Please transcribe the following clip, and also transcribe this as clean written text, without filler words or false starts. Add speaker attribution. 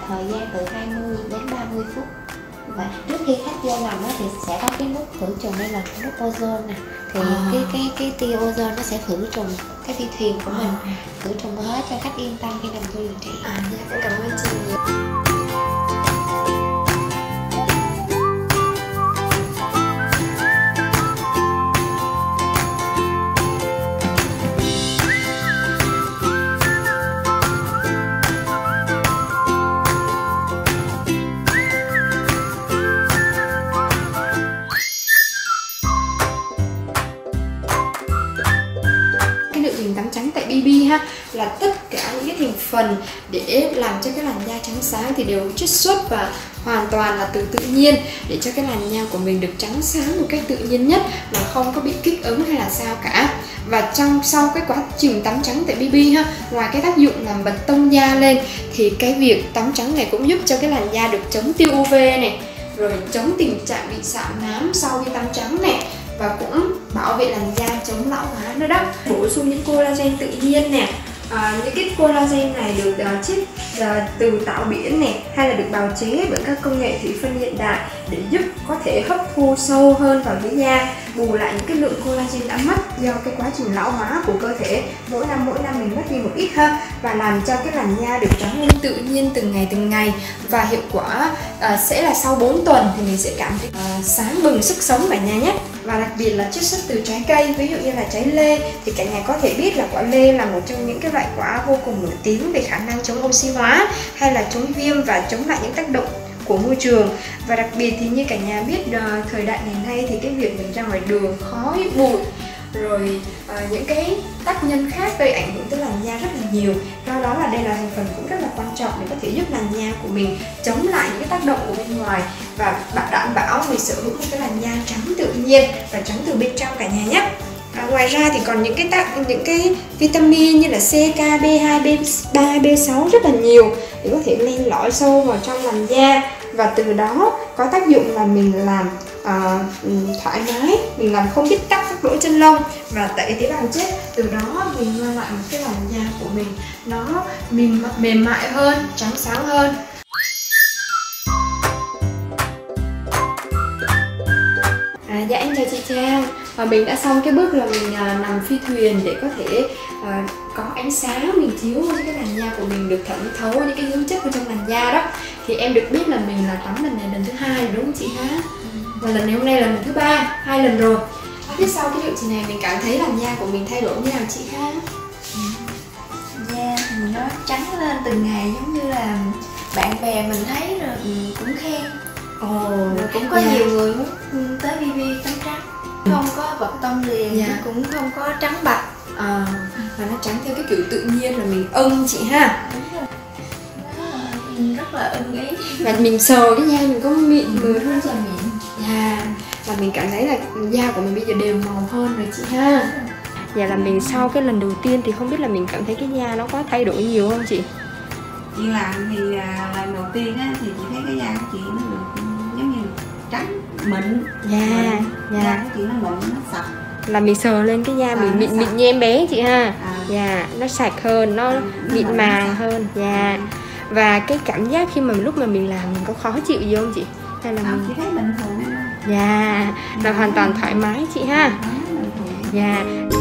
Speaker 1: thời gian từ 20 đến 30 phút. Và trước khi khách vô nằm thì sẽ có cái nút khử trùng, đây là nút ozone nè. Thì cái tia ozone nó sẽ khử trùng cái phi thuyền của mình, khử trùng hết cho khách yên tâm khi nằm vô điều trị.
Speaker 2: Dạ, cảm ơn chị nhiều.
Speaker 3: Tắm trắng tại BB ha, là tất cả những cái thành phần để làm cho cái làn da trắng sáng thì đều chiết xuất và hoàn toàn là từ tự nhiên, để cho cái làn da của mình được trắng sáng một cách tự nhiên nhất, mà không có bị kích ứng hay là sao cả. Và sau cái quá trình tắm trắng tại BB ha, ngoài cái tác dụng làm bật tông da lên thì cái việc tắm trắng này cũng giúp cho cái làn da được chống tiêu UV này, rồi chống tình trạng bị sạm nám sau khi tắm trắng này, và cũng bảo vệ làn da chống lão hóa nữa đó. Bổ sung những collagen tự nhiên nè. Những cái collagen này được chiết từ tảo biển này, hay là được bào chế bởi các công nghệ thủy phân hiện đại để giúp có thể hấp thu sâu hơn vào dưới da, bù lại những cái lượng collagen đã mất do cái quá trình lão hóa của cơ thể. Mỗi năm mình mất đi một ít ha, và làm cho cái làn da được trắng lên tự nhiên từng ngày. Và hiệu quả sẽ là sau 4 tuần thì mình sẽ cảm thấy sáng bừng sức sống cả nhà nhé. Và đặc biệt là chiết xuất từ trái cây, ví dụ như là trái lê thì cả nhà có thể biết là quả lê là một trong những cái loại quả vô cùng nổi tiếng về khả năng chống oxy hóa, hay là chống viêm và chống lại những tác động của môi trường. Và đặc biệt thì như cả nhà biết, thời đại ngày nay thì cái việc mình ra ngoài đường khói bụi rồi những cái tác nhân khác gây ảnh hưởng tới làn da rất là nhiều. Do đó là đây là thành phần cũng rất là quan trọng để có thể giúp làn da của mình chống lại những cái tác động của bên ngoài, và đảm bảo mình sở hữu một cái làn da trắng tự nhiên và trắng từ bên trong cả nhà nhé. Ngoài ra thì còn những cái vitamin như là C, K, B2, B3, B6 rất là nhiều để có thể len lỏi sâu vào trong làn da, và từ đó có tác dụng là mình làm thoải mái, mình làm không bít tắc các lỗ chân lông và tẩy tế bào chết. Từ đó mình mang lại một cái làn da của mình nó mềm mại hơn, trắng sáng hơn. Dạ em chào chị Trang. Và mình đã xong cái bước là mình nằm phi thuyền để có thể có ánh sáng mình chiếu cho cái làn da của mình được thẩm thấu những cái dưỡng chất ở trong làn da đó. Thì em được biết là mình là tắm lần này lần thứ 2 đúng không chị ha? Và lần này hôm nay là lần thứ 3, 2 lần rồi. Phía sau cái liệu trình này mình cảm thấy làn da của mình thay đổi như nào chị ha?
Speaker 2: Da thì nó trắng lên từng ngày, giống như là bạn bè mình thấy rồi cũng khen. Rồi cũng có nhiều người muốn tới BB tắm trắng, không có bật tông liền, cũng không có trắng bạch,
Speaker 3: và nó trắng theo cái kiểu tự nhiên là mình ưng chị ha.
Speaker 2: Đúng rồi. Nó rất là ưng ý.
Speaker 3: Và mình sờ cái da mình có mịn mượt hơn
Speaker 2: rất là mịn.
Speaker 3: Và mình cảm thấy là da của mình bây giờ đều màu hơn rồi chị ha. Dạ là mình sau cái lần đầu tiên thì không biết là mình cảm thấy cái da nó có thay đổi nhiều không chị?
Speaker 4: Chị làm thì lần đầu tiên á thì chị thấy cái da của chị nó được giống như trắng mịn. Da của chị nó mịn, nó sạch.
Speaker 3: Là mình sờ lên cái da mình mịn như em bé chị ha. Nó sạch hơn, nó mịn màng hơn. Và cái cảm giác khi mà lúc mà mình làm mình có khó chịu gì không chị? Hay là mình
Speaker 4: chỉ thấy bình thường thôi.
Speaker 3: là hoàn toàn thoải mái chị ha.